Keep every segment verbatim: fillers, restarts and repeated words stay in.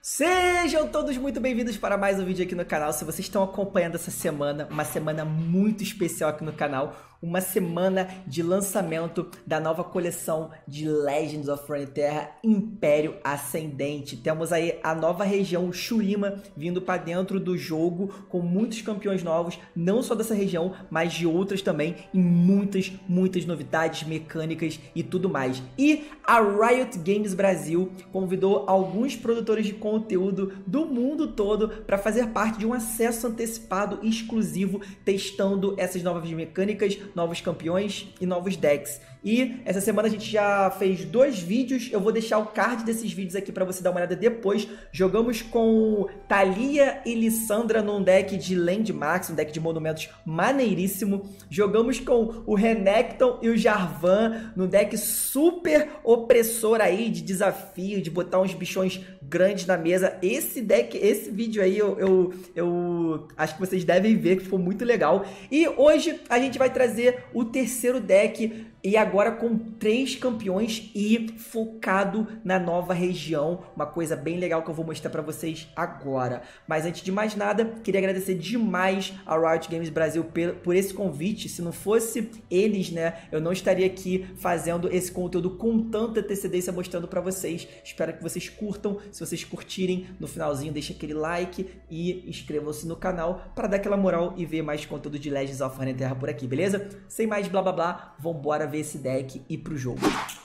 Sejam todos muito bem-vindos para mais um vídeo aqui no canal. Se vocês estão acompanhando essa semana, uma semana muito especial aqui no canal, uma semana de lançamento da nova coleção de Legends of Runeterra Império Ascendente. Temos aí a nova região Shurima vindo para dentro do jogo com muitos campeões novos, não só dessa região, mas de outras também, e muitas, muitas novidades mecânicas e tudo mais. E a Riot Games Brasil convidou alguns produtores de conteúdo do mundo todo para fazer parte de um acesso antecipado e exclusivo testando essas novas mecânicas, novos campeões e novos decks. E essa semana a gente já fez dois vídeos, eu vou deixar o card desses vídeos aqui para você dar uma olhada depois. Jogamos com Thalia e Lissandra num deck de Landmarks, um deck de monumentos maneiríssimo. Jogamos com o Renekton e o Jarvan num deck super opressor aí, de desafio, de botar uns bichões grandes na mesa. Esse deck, esse vídeo aí eu, eu, eu acho que vocês devem ver, que ficou muito legal. E hoje a gente vai trazer o terceiro deck, e agora com três campeões e focado na nova região. Uma coisa bem legal que eu vou mostrar para vocês agora. Mas antes de mais nada, queria agradecer demais a Riot Games Brasil por esse convite. Se não fosse eles, né, eu não estaria aqui fazendo esse conteúdo com tanta antecedência mostrando para vocês. Espero que vocês curtam. Se vocês curtirem, no finalzinho deixa aquele like e inscrevam-se no canal para dar aquela moral e ver mais conteúdo de Legends of Runeterra por aqui, beleza? Sem mais blá blá blá, vambora ver esse deck e ir pro jogo.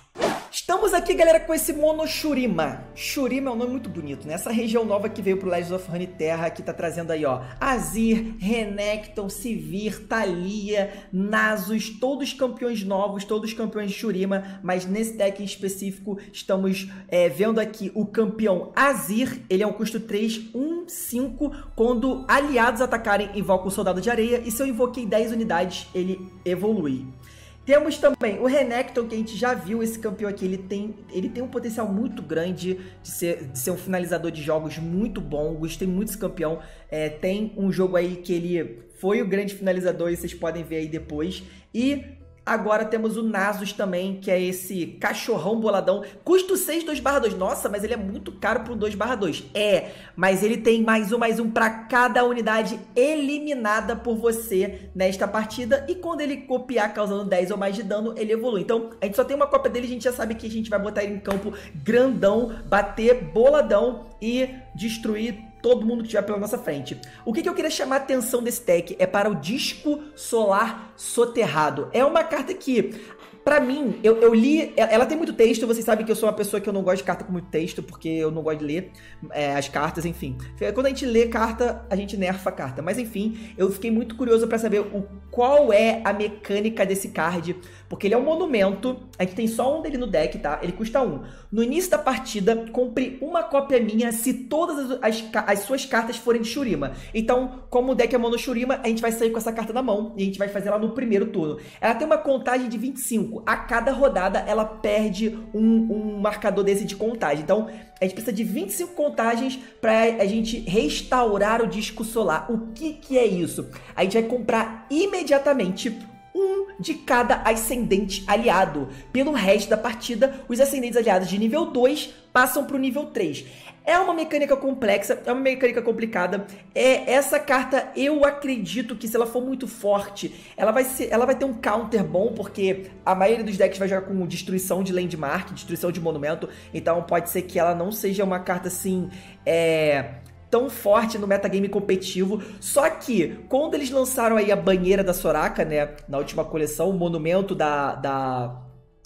Estamos aqui, galera, com esse Mono Shurima. Shurima é um nome muito bonito, né? Essa região nova que veio pro Legends of Runeterra, que tá trazendo aí, ó, Azir, Renekton, Sivir, Thalia, Nasus, todos campeões novos, todos campeões de Shurima, mas nesse deck em específico estamos é, vendo aqui o campeão Azir. Ele é um custo três, um, cinco, quando aliados atacarem, invoca o Soldado de Areia, e se eu invoquei dez unidades, ele evolui. Temos também o Renekton, que a gente já viu esse campeão aqui, ele tem, ele tem um potencial muito grande de ser, de ser um finalizador de jogos muito bom, gostei muito desse campeão. É, tem um jogo aí que ele foi o grande finalizador e vocês podem ver aí depois. E agora temos o Nasus também, que é esse cachorrão boladão. Custo seis, dois barra dois. Nossa, mas ele é muito caro para um dois barra dois. É, mas ele tem mais um, mais um para cada unidade eliminada por você nesta partida. E quando ele copiar causando dez ou mais de dano, ele evolui. Então, a gente só tem uma cópia dele, a gente já sabe que a gente vai botar ele em campo grandão, bater boladão e destruir todo mundo que estiver pela nossa frente. O que, que eu queria chamar a atenção desse deck é para o Disco Solar Soterrado. É uma carta que, pra mim, eu, eu li... Ela tem muito texto, vocês sabem que eu sou uma pessoa que eu não gosto de carta com muito texto, porque eu não gosto de ler é, as cartas, enfim. Quando a gente lê carta, a gente nerfa a carta. Mas, enfim, eu fiquei muito curioso pra saber o, qual é a mecânica desse card, porque ele é um monumento, a gente tem só um dele no deck, tá? Ele custa um. No início da partida, compre uma cópia minha se todas as, as, as suas cartas forem de Shurima. Então, como o deck é mono Shurima, a gente vai sair com essa carta na mão e a gente vai fazer ela no primeiro turno. Ela tem uma contagem de vinte e cinco. A cada rodada, ela perde um, um marcador desse de contagem. Então, a gente precisa de vinte e cinco contagens para a gente restaurar o disco solar. O que, que é isso? A gente vai comprar imediatamente um de cada ascendente aliado. Pelo resto da partida, os ascendentes aliados de nível dois passam para o nível três. É uma mecânica complexa, é uma mecânica complicada. É, essa carta, eu acredito que se ela for muito forte, ela vai, ser, ela vai ter um counter bom, porque a maioria dos decks vai jogar com destruição de landmark, destruição de monumento. Então pode ser que ela não seja uma carta assim... É... tão forte no metagame competitivo. Só que, quando eles lançaram aí a banheira da Soraka, né, na última coleção, o monumento da... da,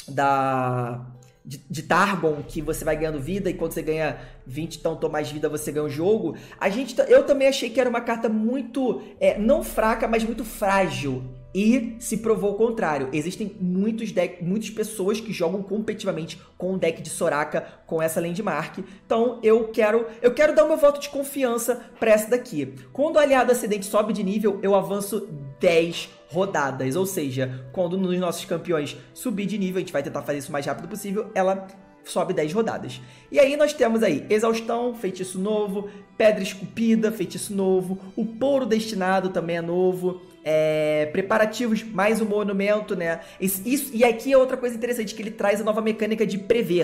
da de, de Targon, que você vai ganhando vida, e quando você ganha vinte tanto ou mais vida, você ganha o jogo. A gente, eu também achei que era uma carta muito, é, não fraca, mas muito frágil. E se provou o contrário. Existem muitos deck, muitas pessoas que jogam competitivamente com o deck de Soraka com essa landmark. Então eu quero, eu quero dar o meu voto de confiança para essa daqui. Quando o aliado ascendente sobe de nível, eu avanço dez rodadas. Ou seja, quando nos nossos campeões subir de nível, a gente vai tentar fazer isso o mais rápido possível, ela sobe dez rodadas. E aí nós temos aí Exaustão, feitiço novo, Pedra Esculpida, feitiço novo, o Pouro Destinado também é novo, é, preparativos, mais um monumento, né? Isso, isso, e aqui é outra coisa interessante, que ele traz a nova mecânica de prever.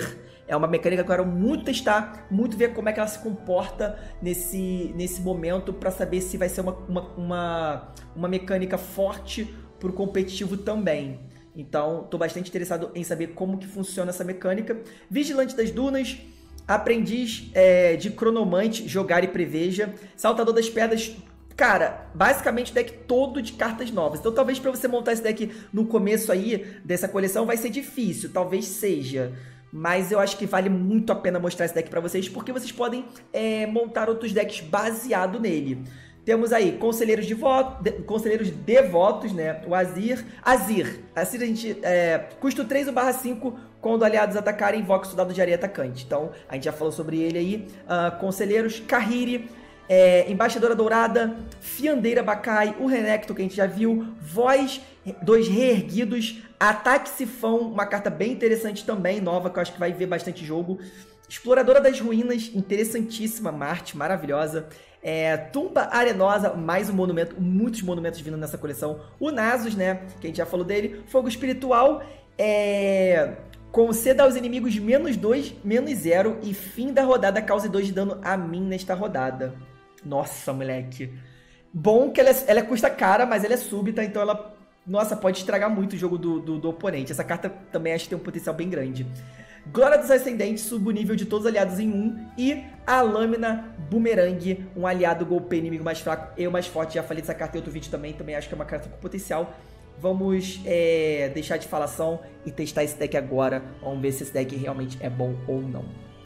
É uma mecânica que eu quero muito testar, muito ver como é que ela se comporta nesse, nesse momento, para saber se vai ser uma, uma, uma, uma mecânica forte pro competitivo também. Então, tô bastante interessado em saber como que funciona essa mecânica. Vigilante das Dunas, Aprendiz é, de Cronomante, Jogar e Preveja, Saltador das Pedras. Cara, basicamente deck todo de cartas novas. Então talvez para você montar esse deck no começo aí dessa coleção vai ser difícil, talvez seja. Mas eu acho que vale muito a pena mostrar esse deck para vocês, porque vocês podem é, montar outros decks baseado nele. Temos aí Conselheiros de Voto, de, Conselheiros Devotos, né? O Azir. Azir. Azir a gente... É, custo três barra cinco, quando aliados atacarem, invoca o Soldado de Areia atacante. Então, a gente já falou sobre ele aí. Uh, Conselheiros, Kahiri, é, Embaixadora Dourada, Fiandeira Bacai, o Renekton, que a gente já viu, Voz, dois Reerguidos, Ataque Sifão, uma carta bem interessante também, nova, que eu acho que vai ver bastante jogo. Exploradora das Ruínas, interessantíssima, Marte, maravilhosa. É, Tumba Arenosa, mais um monumento, muitos monumentos vindo nessa coleção. O Nasus, né, que a gente já falou dele. Fogo Espiritual, é, conceda aos inimigos menos dois, menos zero e fim da rodada, cause dois de dano a mim nesta rodada. Nossa, moleque. Bom que ela, é, ela custa cara, mas ela é súbita, então ela, nossa, pode estragar muito o jogo do, do, do oponente. Essa carta também acho que tem um potencial bem grande. Glória dos Ascendentes, suba o nível de todos os aliados em um. E a Lâmina Boomerang, um aliado golpeia inimigo mais fraco e o mais forte. Já falei dessa carta em outro vídeo também, também acho que é uma carta com potencial. Vamos é, deixar de falação e testar esse deck agora. Vamos ver se esse deck realmente é bom ou não.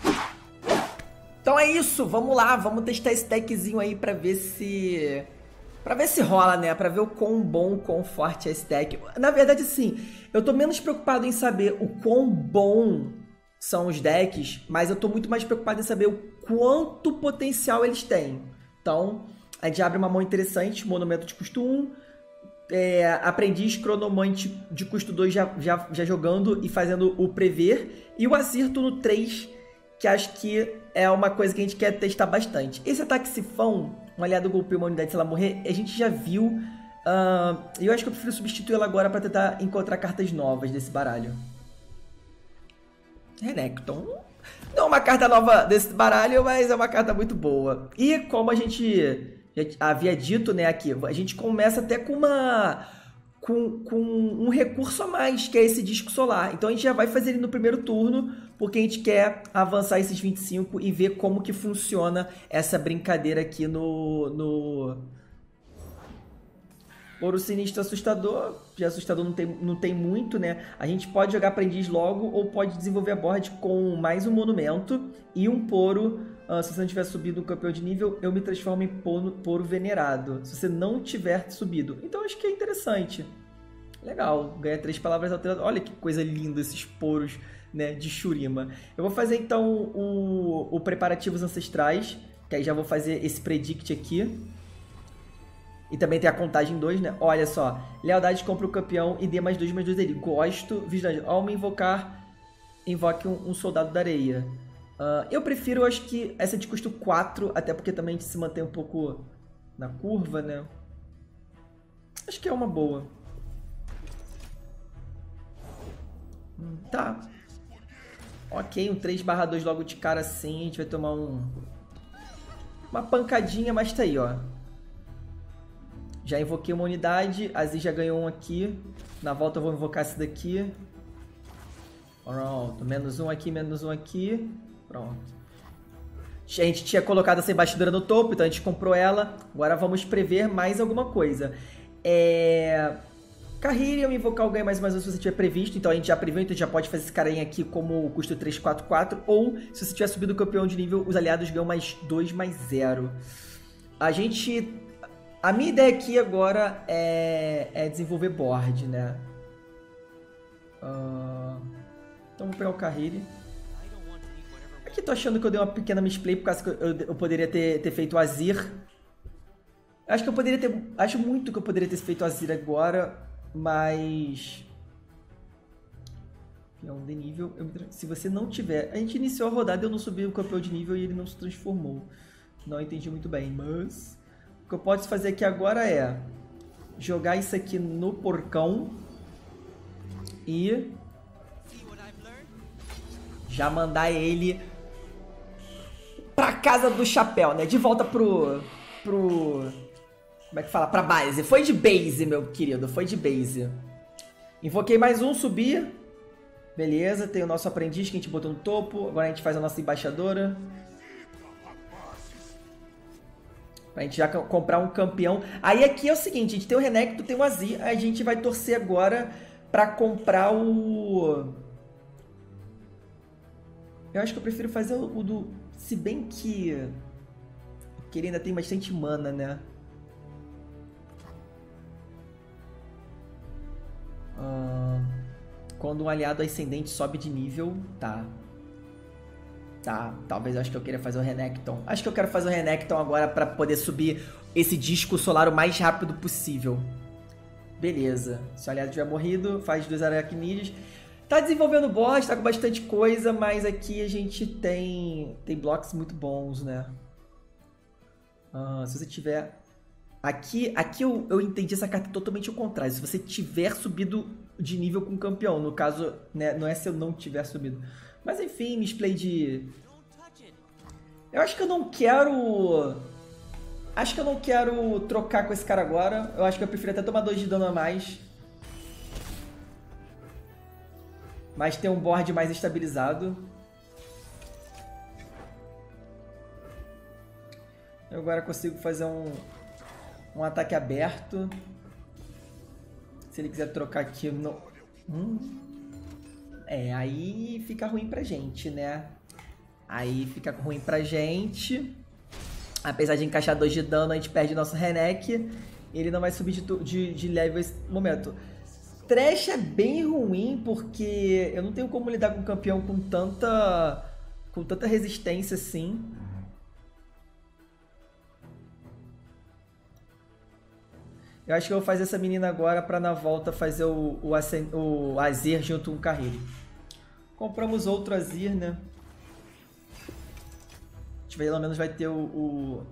Então é isso, vamos lá, vamos testar esse deckzinho aí pra ver se... Pra ver se rola, né? Pra ver o quão bom, o quão forte é esse deck. Na verdade, sim, eu tô menos preocupado em saber o quão bom são os decks, mas eu tô muito mais preocupado em saber o quanto potencial eles têm. Então, a gente abre uma mão interessante, Monumento de custo um, é, Aprendiz Cronomante de custo dois já, já, já jogando e fazendo o Prever, e o Azir no três, que acho que é uma coisa que a gente quer testar bastante. Esse Ataque Sifão, um aliado golpeia uma unidade se ela morrer, a gente já viu, uh, e eu acho que eu prefiro substituí-la agora para tentar encontrar cartas novas desse baralho. Renekton. Não é uma carta nova desse baralho, mas é uma carta muito boa. E como a gente já havia dito, né, aqui, a gente começa até com uma... Com, com um recurso a mais, que é esse disco solar. Então a gente já vai fazer ele no primeiro turno, porque a gente quer avançar esses vinte e cinco e ver como que funciona essa brincadeira aqui no... no... Ouro Sinistro Assustador. De assustador não tem, não tem muito, né? A gente pode jogar Aprendiz logo ou pode desenvolver a board com mais um monumento e um Poro. Uh, se você não tiver subido o campeão de nível, eu me transformo em Poro, Poro Venerado. Se você não tiver subido. Então acho que é interessante. Legal. Ganha três palavras alteradas. Olha que coisa linda esses poros, né, de Shurima. Eu vou fazer então o, o Preparativos Ancestrais. Que aí já vou fazer esse Predict aqui. E também tem a contagem dois, né? Olha só. Lealdade, compra o campeão e dê mais dois, mais dois dele. Gosto. Vigilante. Ao me invocar, invoque um, um soldado da areia. Uh, eu prefiro, acho que, essa de custo quatro, até porque também a gente se mantém um pouco na curva, né? Acho que é uma boa. Hum, tá. Ok, um três barra dois logo de cara assim. A gente vai tomar um... uma pancadinha, mas tá aí, ó. Já invoquei uma unidade, a Azir já ganhou um aqui. Na volta eu vou invocar esse daqui. Pronto, menos um aqui, menos um aqui. Pronto. A gente tinha colocado essa embaixadora no topo, então a gente comprou ela. Agora vamos prever mais alguma coisa. É... Kahiri, eu invocar o ganho mais uma vez se você tiver previsto. Então a gente já previu, então a gente já pode fazer esse carinha aqui como custo três, quatro, quatro. Ou, se você tiver subido o campeão de nível, os aliados ganham mais dois, mais zero. A gente... A minha ideia aqui agora é, é desenvolver board, né? Uh... Então vou pegar o Kahiri. Aqui tô achando que eu dei uma pequena misplay por causa que eu, eu poderia ter, ter feito o Azir. Acho que eu poderia ter... Acho muito que eu poderia ter feito o Azir agora, mas... Peão de nível... Eu, se você não tiver... A gente iniciou a rodada e eu não subi o campeão de nível e ele não se transformou. Não entendi muito bem, mas... O que eu posso fazer aqui agora é... Jogar isso aqui no porcão. E... já mandar ele pra casa do chapéu, né? De volta pro... pro... Como é que fala? Pra base. Foi de base, meu querido. Foi de base. Invoquei mais um, subi. Beleza, tem o nosso aprendiz que a gente botou no topo. Agora a gente faz a nossa embaixadora. Pra gente já comprar um campeão. Aí aqui é o seguinte, a gente tem o Renekton, tem o Azir. Aí a gente vai torcer agora pra comprar o... Eu acho que eu prefiro fazer o, o do... Se bem que... Porque ele ainda tem bastante mana, né? Uh... Quando um aliado ascendente sobe de nível, tá. Tá, talvez eu acho que eu queira fazer o Renekton. Acho que eu quero fazer o Renekton agora pra poder subir esse disco solar o mais rápido possível. Beleza. Se o aliado tiver morrido, faz dois aracnídeos. Tá desenvolvendo boss, tá com bastante coisa, mas aqui a gente tem tem blocos muito bons, né? Ah, se você tiver... Aqui, aqui eu, eu entendi essa carta totalmente ao contrário. Se você tiver subido de nível com o campeão. No caso, né, não é se eu não tiver subido. Mas enfim, misplay de... Eu acho que eu não quero... Acho que eu não quero trocar com esse cara agora. Eu acho que eu prefiro até tomar dois de dano a mais. Mas ter um board mais estabilizado. Eu agora consigo fazer um... Um ataque aberto. Se ele quiser trocar aqui no... Hum. É, aí fica ruim pra gente, né? Aí fica ruim pra gente. Apesar de encaixar dois de dano, a gente perde nosso Renek. Ele não vai subir de, de, de level nesse momento. Thresh é bem ruim, porque eu não tenho como lidar com um campeão com tanta, com tanta resistência assim. Eu acho que eu vou fazer essa menina agora pra na volta fazer o, o, o Azir junto com o Kairi. Compramos outro Azir, né? A gente pelo menos vai ter o... o...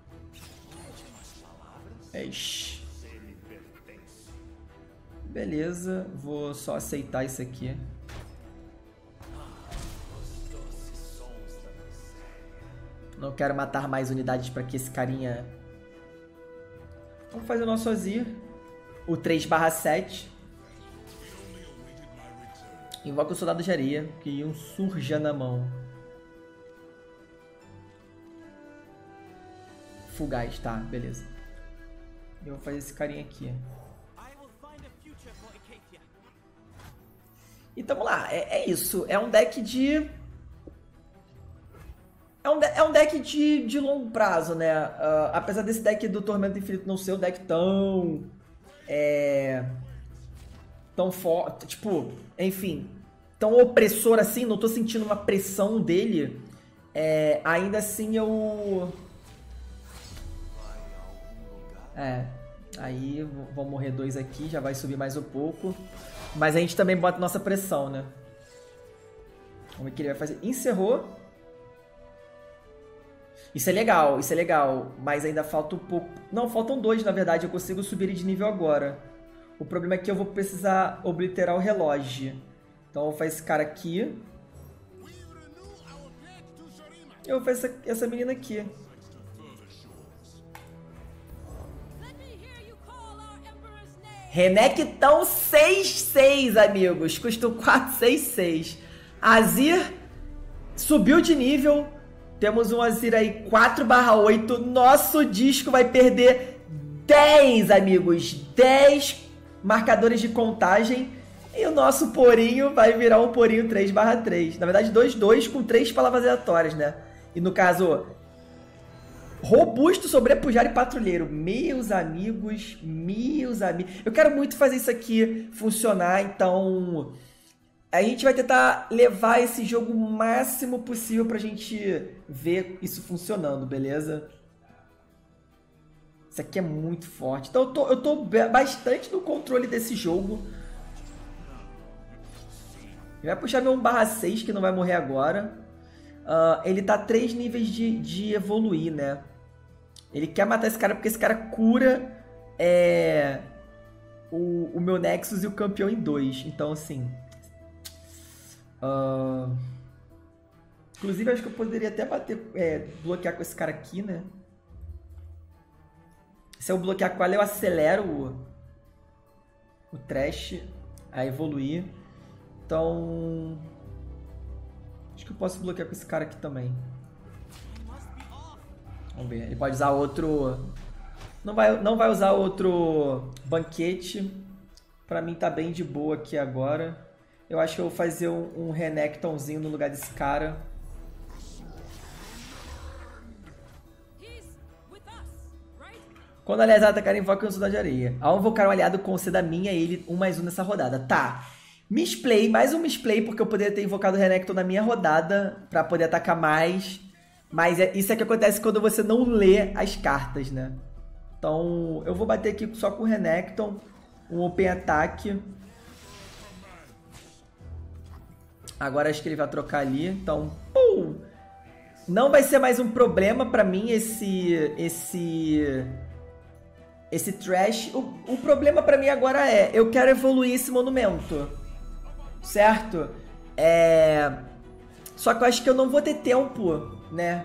Eish. Beleza, vou só aceitar isso aqui. Não quero matar mais unidades para que esse carinha... Vamos fazer o nosso Azir. O três barra sete. Invoca o Soldado de Areia, que um surja na mão. Fugaz, tá, beleza. Eu vou fazer esse carinha aqui. Então vamos lá, é, é isso. É um deck de... É um, de é um deck de, de longo prazo, né? Uh, apesar desse deck do Tormento Infinito não ser um deck tão... É... Tão forte, tipo, enfim... Tão opressor assim, não tô sentindo uma pressão dele. É, ainda assim eu... É, aí vão morrer dois aqui, já vai subir mais um pouco. Mas a gente também bota nossa pressão, né? Vamos ver o que ele vai fazer. Encerrou. Isso é legal, isso é legal. Mas ainda falta um pouco... Não, faltam dois, na verdade. Eu consigo subir ele de nível agora. O problema é que eu vou precisar obliterar o relógio. Então eu vou fazer esse cara aqui. Eu vou fazer essa, essa menina aqui. Renekton seis seis, amigos. Custa quatro seis seis. Azir subiu de nível. Temos um Azir aí quatro barra oito. Nosso disco vai perder dez, amigos. dez marcadores de contagem. E o nosso porinho vai virar um porinho três barra três. Na verdade, dois dois com três palavras aleatórias, né? E no caso... Robusto, sobrepujar e patrulheiro. Meus amigos, meus amigos. Eu quero muito fazer isso aqui funcionar, então... A gente vai tentar levar esse jogo o máximo possível pra gente ver isso funcionando, beleza? Isso aqui é muito forte. Então eu tô, eu tô bastante no controle desse jogo. Ele vai puxar meu um barra seis, que não vai morrer agora. Uh, ele tá três níveis de, de evoluir, né? Ele quer matar esse cara porque esse cara cura é, o, o meu Nexus e o campeão em dois. Então, assim... Uh, Inclusive, acho que eu poderia até bater, é, bloquear com esse cara aqui, né? Se eu bloquear com ela, eu acelero o, o Thresh a evoluir. Então... acho que eu posso bloquear com esse cara aqui também. Vamos ver. Ele pode usar outro... Não vai, não vai usar outro banquete. Pra mim tá bem de boa aqui agora. Eu acho que eu vou fazer um, um Renektonzinho no lugar desse cara. Quando aliados atacarem, invoque um soldado de areia. Ao invocar um aliado, conceda minha e ele um mais um nessa rodada. Tá. Misplay, mais um misplay, porque eu poderia ter invocado o Renekton na minha rodada pra poder atacar mais. Mas é, isso é que acontece quando você não lê as cartas, né? Então, eu vou bater aqui só com o Renekton. Um open ataque. Agora acho que ele vai trocar ali. Então, pum! Não vai ser mais um problema pra mim esse... Esse... Esse Thresh. O, o problema pra mim agora é... Eu quero evoluir esse monumento. Certo? É... Só que eu acho que eu não vou ter tempo, né?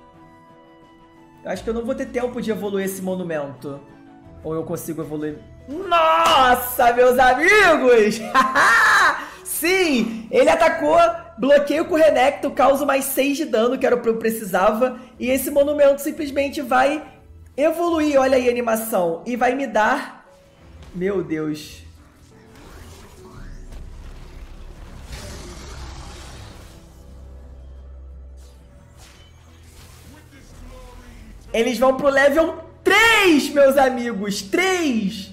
Eu acho que eu não vou ter tempo de evoluir esse monumento. Ou eu consigo evoluir... Nossa, meus amigos! Sim! Ele atacou, bloqueio com o Renekton, causa mais seis de dano, que era o que eu precisava. E esse monumento simplesmente vai evoluir, olha aí a animação. E vai me dar... Meu Deus... Eles vão pro level três, meus amigos! três!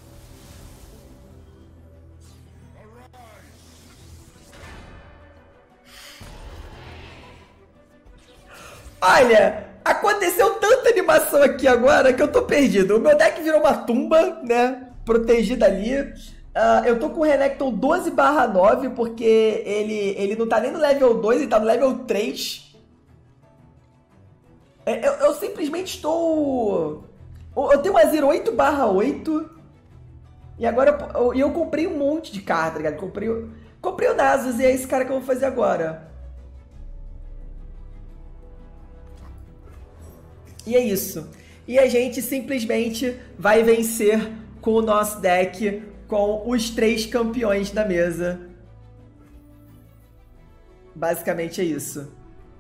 Olha, aconteceu tanta animação aqui agora que eu tô perdido. O meu deck virou uma tumba, né? Protegida ali. Uh, eu tô com o Renekton doze barra nove, porque ele, ele não tá nem no level dois, ele tá no level três. Eu, eu simplesmente estou... Eu tenho uma zero oito barra oito. E agora eu, eu comprei um monte de carta, tá ligado? Comprei, comprei o Nasus e é esse cara que eu vou fazer agora. E é isso. E a gente simplesmente vai vencer com o nosso deck, com os três campeões da mesa. Basicamente é isso.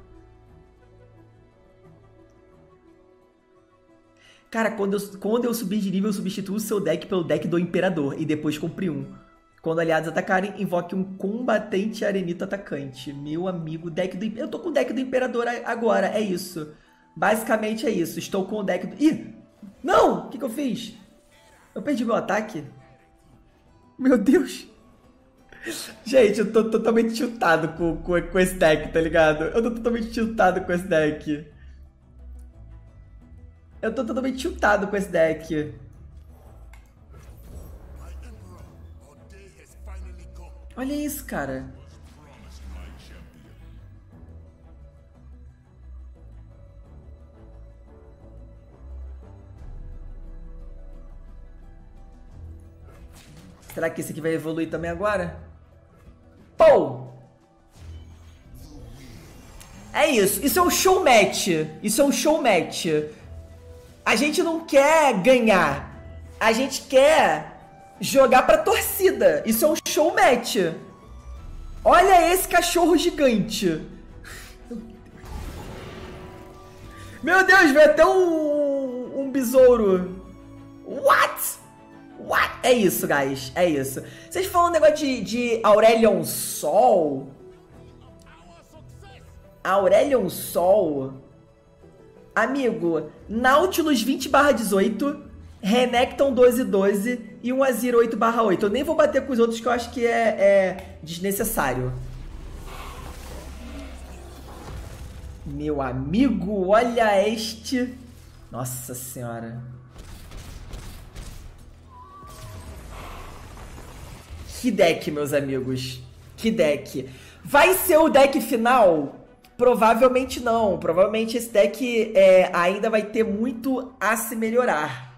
Cara, quando eu, quando eu subir de nível, eu substituo o seu deck pelo deck do Imperador e depois compre um. Quando aliados atacarem, invoque um combatente arenito atacante. Meu amigo, deck do... Eu tô com o deck do Imperador agora, é isso. Basicamente é isso. Estou com o deck do... Ih! Não! O que que eu fiz? Eu perdi meu ataque? Meu Deus! Gente, eu tô totalmente tiltado com, com, com esse deck, tá ligado? Eu tô totalmente tiltado com esse deck. Eu tô totalmente tiltado com esse deck. Olha isso, cara. Será que esse aqui vai evoluir também agora? Pou! É isso. Isso é um show match. Isso é um show match. A gente não quer ganhar. A gente quer jogar pra torcida. Isso é um show match. Olha esse cachorro gigante. Meu Deus, veio até um, um besouro. What? What? É isso, guys. É isso. Vocês falam um negócio de, de Aurelion Sol? Aurelion Sol? Amigo, Nautilus vinte barra dezoito, Renekton doze doze e um Azir oito barra oito. Eu nem vou bater com os outros que eu acho que é, é desnecessário. Meu amigo, olha este. Nossa senhora. Que deck, meus amigos. Que deck. Vai ser o deck final? Provavelmente não. Provavelmente esse deck é, ainda vai ter muito a se melhorar.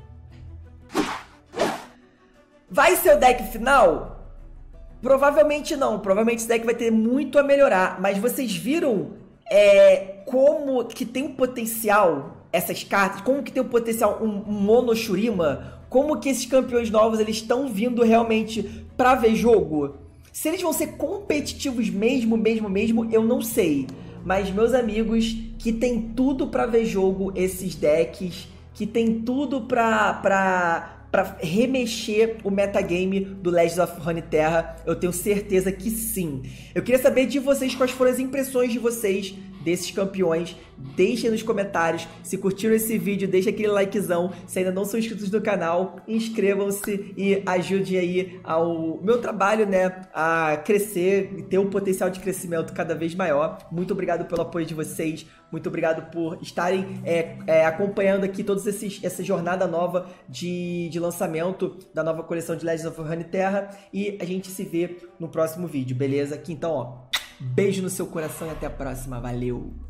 Vai ser o deck final? Provavelmente não. Provavelmente esse deck vai ter muito a melhorar. Mas vocês viram é, como que tem um potencial essas cartas, como que tem um potencial um, um Mono Shurima, como que esses campeões novos eles estão vindo realmente pra ver jogo. Se eles vão ser competitivos mesmo, mesmo, mesmo, eu não sei. Mas, meus amigos, que tem tudo pra ver jogo esses decks, que tem tudo pra, pra, pra remexer o metagame do Legends of Runeterra, eu tenho certeza que sim. Eu queria saber de vocês quais foram as impressões de vocês desses campeões. Deixem nos comentários. Se curtiram esse vídeo, deixa aquele likezão. Se ainda não são inscritos no canal, inscrevam-se e ajudem aí ao meu trabalho, né, a crescer e ter um potencial de crescimento cada vez maior. Muito obrigado pelo apoio de vocês. Muito obrigado por estarem é, é, acompanhando aqui toda essa jornada nova de, de lançamento da nova coleção de Legends of Runeterra. E a gente se vê no próximo vídeo, beleza? Aqui então, ó, beijo no seu coração e até a próxima. Valeu!